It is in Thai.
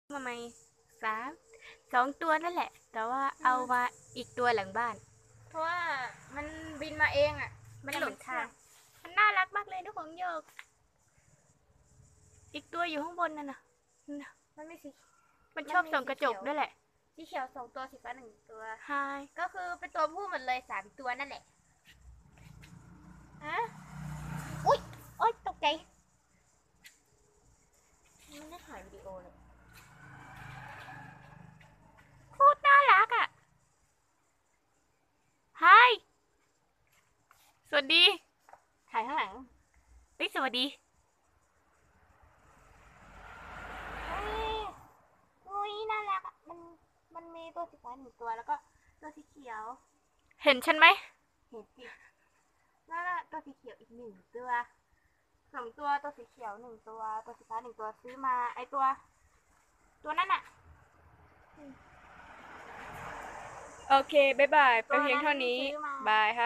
มาไหมสาม2 ตัวนั่นแหละแต่ว่าเอามาอีกตัวหลังบ้านเพราะว่ามันบินมาเองอ่ะมันหลงทางมันน่ารักมากเลยนกหงส์โยกอีกตัวอยู่ข้างบนนั่นน่ะมันไม่สีมันชอบส่องกระจกด้วยแหละสีเขียว2 ตัวสีฟ้า1 ตัวไฮก็คือเป็นตัวผู้หมดเลย3 ตัวนั่นแหละอุ๊ยโอ๊ยตกใจไม่ได้ถ่ายวิดีโอเลยโคตรน่ารักอ่ะไฮสวัสดีถ่ายข้างหลังสวัสดีอุ้ยน่ารักอ่ะมันมีตัวสีฟ้า1 ตัวแล้วก็ตัวสีเขียวเห็นฉันไหมเห็นสิแล้วตัวสีเขียวอีก1 ตัว2 ตัวตัวสีเขียว1 ตัวตัวสีฟ้า1 ตัวซื้อมาไอตัวนั่นอ่ะโอเคบ๊ายบายไปเพียงเท่านี้บายค่ะ